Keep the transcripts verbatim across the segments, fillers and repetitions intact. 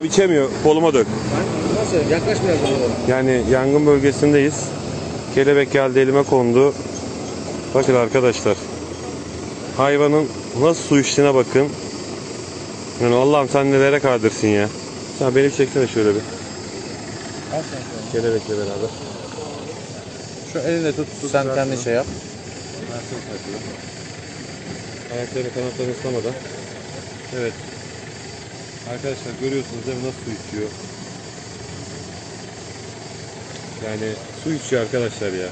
İçemiyor, koluma dök. Nasıl? Yaklaş biraz ona doğru. Yani yangın bölgesindeyiz. Kelebek geldi, elime kondu. Bakın arkadaşlar. Hayvanın nasıl su içtiğine bakın. Yani Allah'ım sen nelere kadirsin ya. Sen beni çeksene şöyle bir. Al sen şöyle. Kelebekle beraber. Şu elinde tut, tut sen kendi şey yap. Ayaklarını kanatlarını ıslamadan. Evet. Arkadaşlar görüyorsunuz değil mi nasıl su içiyor. Yani su içiyor arkadaşlar ya.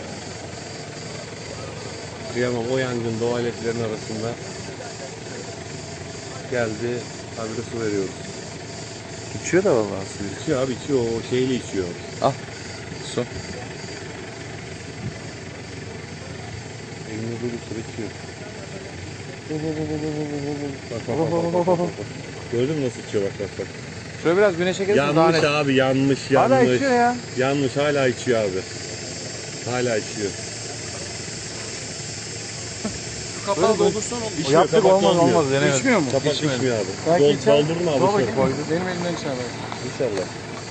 Kıyamam, o yangın doğa aletlerin arasında geldi. Habire su veriyoruz. İçiyor da vallahi suyu. İçiyor abi, içiyor, o şeyle içiyor. Al. Su. Elini böyle sıra içiyor. Bak bak bak bak bak bak. Gördün mü nasıl içiyor, bak bak bak. Şöyle biraz güneşe gelirsin daha Yanmış net. abi, yanmış yanmış. Hala içiyor ya. Yanmış, hala içiyor abi. Hala içiyor. Kapağı doldursan olur. İçmiyor, Yaptık kapak olmaz dolmuyor. olmaz. Denemedim. İçmiyor mu? Kapak İçmiyor. içmiyor abi. Belki Dol, içer. doldurun abi. Dur içeri. bakayım. Koydu. Benim elimden içer belki. İnşallah.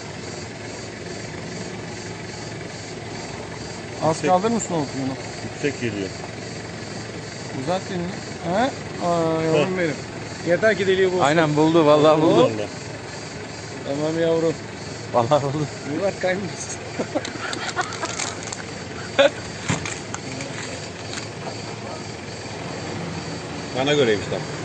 Az kaldırır mısın oğlum bunu? Yüksek geliyor. Uzat elini. He? Aa yavrum benim. Yeter ki deliği bulsun. Aynen buldu. Vallahi buldu. Allah. Tamam yavrum. Vallahi buldu. Murat kaymış. Bana göreymiş tam.